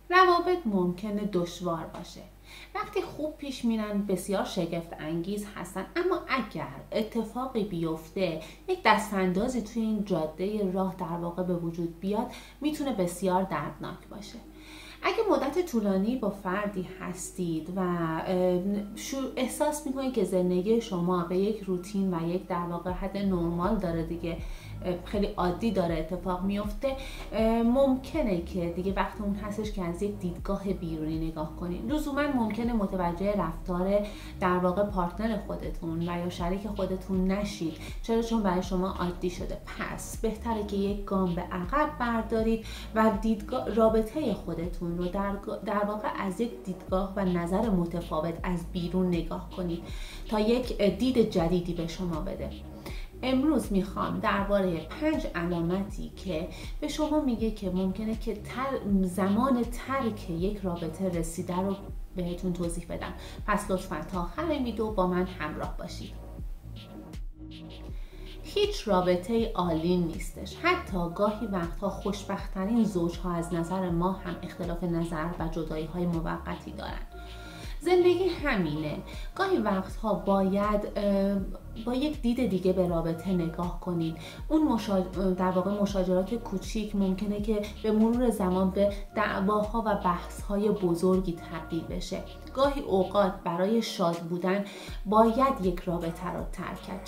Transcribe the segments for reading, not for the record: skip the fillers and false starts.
روابط ممکنه دشوار باشه. وقتی خوب پیش میرن بسیار شگفت انگیز هستن، اما اگر اتفاقی بیفته، یک دستاندازی توی این جاده راه در واقع به وجود بیاد، میتونه بسیار دردناک باشه. اگه مدت طولانی با فردی هستید و احساس میکنید که زندگی شما به یک روتین و یک در واقع حد نرمال داره دیگه، خیلی عادی داره اتفاق میفته، ممکنه که دیگه وقت اون هستش که از یک دیدگاه بیرونی نگاه کنید. لزوما ممکنه متوجه رفتار در واقع پارتنر خودتون و یا شریک خودتون نشید، چون برای شما عادی شده. پس بهتره که یک گام به عقب بردارید و دیدگاه رابطه خودتون رو در واقع از یک دیدگاه و نظر متفاوت از بیرون نگاه کنید تا یک دید جدیدی به شما بده. امروز میخوام درباره 5 علامتی که به شما میگه که ممکنه که زمان ترک یک رابطه رسیده رو بهتون توضیح بدم. پس لطفاً تا آخر ویدیو با من همراه باشید. هیچ رابطه عالی نیستش. حتی گاهی وقتها خوشبخت‌ترین زوجها از نظر ما هم اختلاف نظر و جدایی‌های موقتی دارن. زندگی همینه. گاهی وقتها باید با یک دید دیگه به رابطه نگاه کنید. اون در واقع مشاجرات کوچیک ممکنه که به مرور زمان به دعواها و بحث‌های بزرگی تبدیل بشه. گاهی اوقات برای شاد بودن باید یک رابطه رو ترک کرد.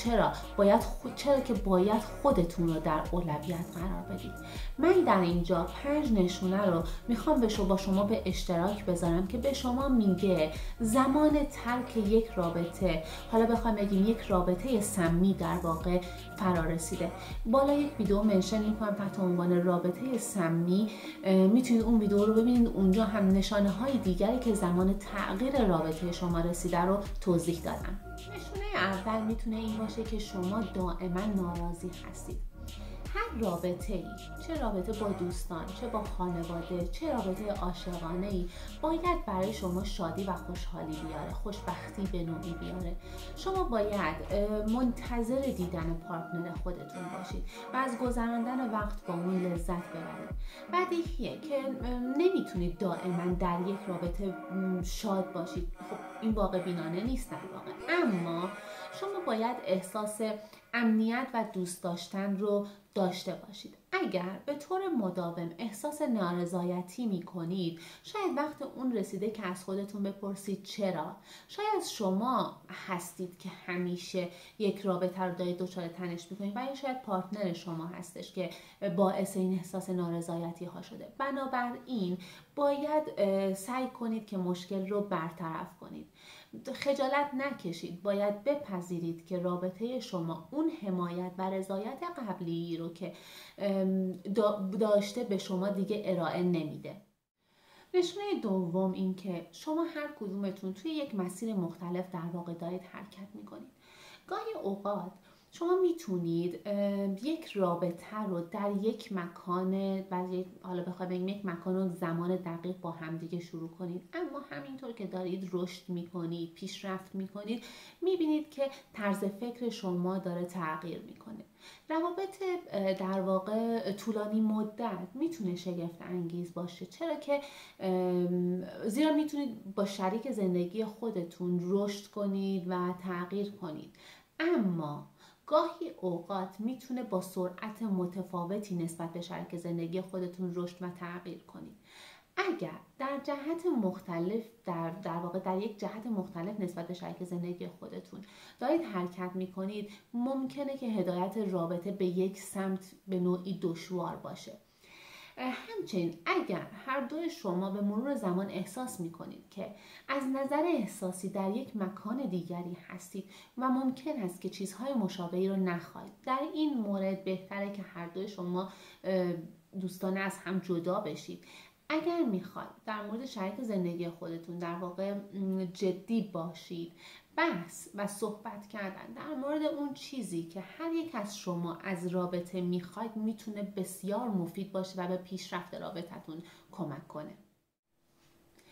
چرا که باید خودتون رو در اولویت قرار بدید. من در اینجا 5 نشونه رو میخوام با شما به اشتراک بذارم که به شما میگه زمان ترک یک رابطه، حالا بخوایم بگیم یک رابطه سمی، در واقع فرا رسیده. بالا یک ویدیو منشن میکنم تحت عنوان رابطه سمی، میتونید اون ویدیو رو ببینید. اونجا هم نشانه های دیگری که زمان تغییر رابطه شما رسیده رو توضیح دادم. نشونه اول میتونه این باشه که شما دائما ناراضی هستید. هر رابطه‌ای، چه رابطه با دوستان، چه با خانواده، چه رابطه عاشقانه‌ای، باید برای شما شادی و خوشحالی بیاره، خوشبختی به نوعی بیاره. شما باید منتظر دیدن پارتنر خودتون باشید و از گذراندن وقت با اون لذت ببرید. بدیهیه که نمیتونید دائما در یک رابطه شاد باشید. خب این واقع بینانه نیست در واقع، اما شما باید احساس امنیت و دوست داشتن رو داشته باشید. اگر به طور مداوم احساس نارضایتی می کنید، شاید وقت اون رسیده که از خودتون بپرسید چرا. شاید شما هستید که همیشه یک رابطه رو دارید دچار تنش می کنید و یا شاید پارتنر شما هستش که باعث این احساس نارضایتی ها شده. بنابراین باید سعی کنید که مشکل رو برطرف کنید. خجالت نکشید. باید بپذیرید که رابطه شما اون حمایت و رضایت قبلی رو که داشته به شما دیگه ارائه نمیده. نشونه دوم این که شما هر کدومتون توی یک مسیر مختلف در واقع دارید حرکت میکنید. گاهی اوقات شما میتونید یک رابطه رو در یک مکان و حالا بخوام بگم یک مکان و زمان دقیق با همدیگه شروع کنید، اما همینطور که دارید رشد میکنید، پیشرفت میکنید، میبینید که طرز فکر شما داره تغییر میکنه. روابط در واقع طولانی مدت میتونه شگفت انگیز باشه، چرا که زیرا میتونید با شریک زندگی خودتون رشد کنید و تغییر کنید، اما گاهی اوقات میتونه با سرعت متفاوتی نسبت به شریک زندگی خودتون رشد و تغییر کنید. اگر در جهت مختلف در واقع در یک جهت مختلف نسبت به شریک زندگی خودتون دارید حرکت میکنید، ممکنه که هدایت رابطه به یک سمت به نوعی دشوار باشه. همچنین اگر هر دوی شما به مرور زمان احساس میکنید که از نظر احساسی در یک مکان دیگری هستید و ممکن است که چیزهای مشابهی رو نخواهید، در این مورد بهتره که هر دوی شما دوستانه از هم جدا بشید. اگر میخواید در مورد شریک زندگی خودتون در واقع جدی باشید، بحث و صحبت کردن در مورد اون چیزی که هر یک از شما از رابطه میخواید میتونه بسیار مفید باشه و به پیشرفت رابطتون کمک کنه.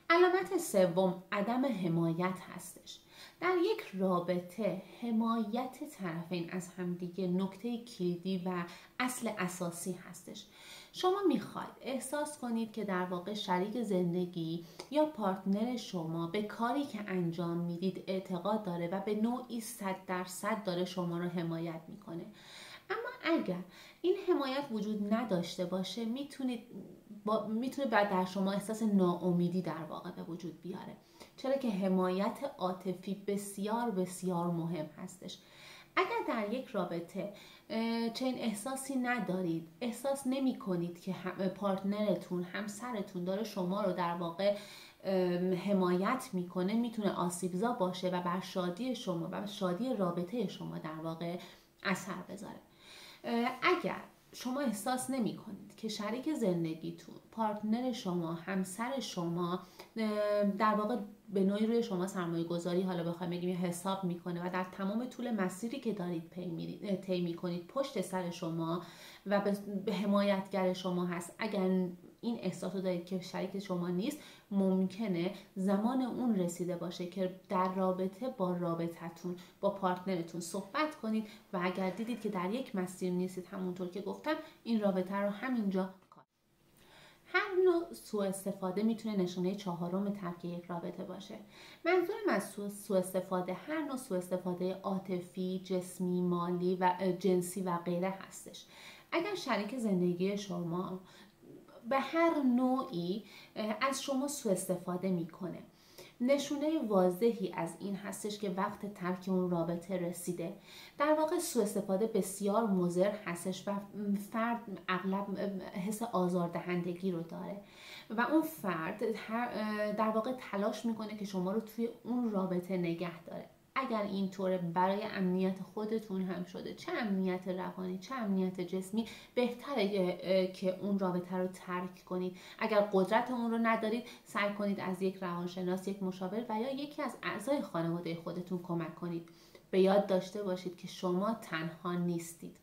علامت سوم عدم حمایت هستش. در یک رابطه حمایت طرفین از همدیگه نکته کلیدی و اصل اساسی هستش. شما میخواید احساس کنید که در واقع شریک زندگی یا پارتنر شما به کاری که انجام میدید اعتقاد داره و به نوعی 100% داره شما رو حمایت میکنه. اما اگر این حمایت وجود نداشته باشه میتونه بعد در شما احساس ناامیدی در واقع به وجود بیاره، چرا که حمایت عاطفی بسیار بسیار مهم هستش. اگر در یک رابطه چنین احساسی ندارید، احساس نمی کنید که پارتنرتون، همسرتون داره شما رو در واقع حمایت میکنه، میتونه آسیبزا باشه و بر شادی شما و شادی رابطه شما در واقع اثر بذاره. اگر شما احساس نمی کنید که شریک زندگیتون، پارتنر شما، همسر شما در واقع به نوعی روی شما سرمایه گذاری، حالا بخوایم بگیم حساب میکنه و در تمام طول مسیری که دارید طی میکنید پشت سر شما و به حمایتگر شما هست، اگر این احساس رو دارید که شریک شما نیست، ممکنه زمان اون رسیده باشه که در رابطه با رابطتون، با پارتنرتون صحبت کنید و اگر دیدید که در یک مسیر نیستید، همونطور که گفتم، این رابطه رو همینجا. هر نوع سوء استفاده میتونه نشونه چهارم ترک یک رابطه باشه. منظورم از سوء استفاده هر نوع سوء استفاده عاطفی، جسمی، مالی و جنسی و غیره هستش. اگر شریک زندگی شما به هر نوعی از شما سوء استفاده میکنه، نشونه واضحی از این هستش که وقت ترک اون رابطه رسیده. در واقع سوء استفاده بسیار مضر هستش و فرد اغلب حس آزاردهندگی رو داره و اون فرد در واقع تلاش میکنه که شما رو توی اون رابطه نگه داره. اگر اینطوره، برای امنیت خودتون هم شده، چه امنیت روانی چه امنیت جسمی، بهتره که اون رابطه رو ترک کنید. اگر قدرت اون رو ندارید، سعی کنید از یک روانشناس، یک مشاور و یا یکی از اعضای خانواده خودتون کمک کنید. به یاد داشته باشید که شما تنها نیستید.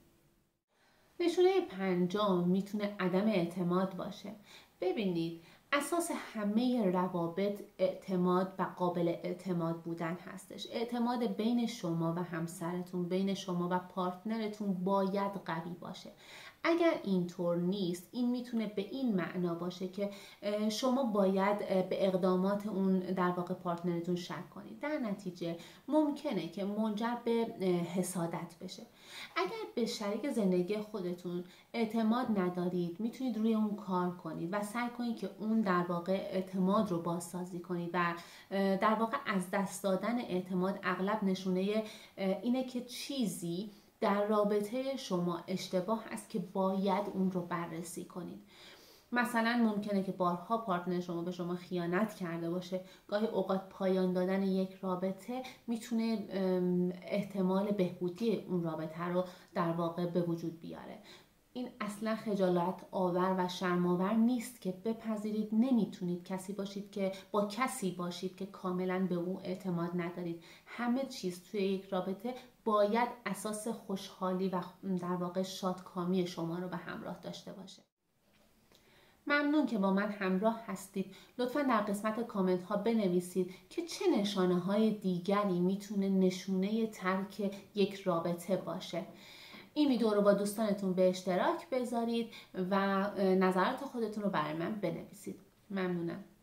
نشونه پنجم میتونه عدم اعتماد باشه. ببینید، اساس همه روابط اعتماد و قابل اعتماد بودن هستش. اعتماد بین شما و همسرتون، بین شما و پارتنرتون باید قوی باشه. اگر اینطور نیست، این میتونه به این معنا باشه که شما باید به اقدامات اون در واقع پارتنرتون شک کنید. در نتیجه ممکنه که منجر به حسادت بشه. اگر به شریک زندگی خودتون اعتماد ندارید، میتونید روی اون کار کنید و سعی کنید که اون در واقع اعتماد رو بازسازی کنید و در واقع از دست دادن اعتماد اغلب نشونه اینه که چیزی در رابطه شما اشتباه است که باید اون رو بررسی کنید. مثلا ممکنه که بارها پارتنر شما به شما خیانت کرده باشه. گاهی اوقات پایان دادن یک رابطه میتونه احتمال بهبودی اون رابطه رو در واقع به وجود بیاره. این اصلا خجالت آور و شرم‌آور نیست که بپذیرید نمیتونید کسی باشید که کاملا به او اعتماد ندارید. همه چیز توی یک رابطه باید اساس خوشحالی و در واقع شادکامی شما رو به همراه داشته باشه. ممنون که با من همراه هستید. لطفاً در قسمت کامنت ها بنویسید که چه نشانه های دیگری میتونه نشونه ترک یک رابطه باشه. این ویدیو رو با دوستانتون به اشتراک بذارید و نظرات خودتون رو برای من بنویسید. ممنونم.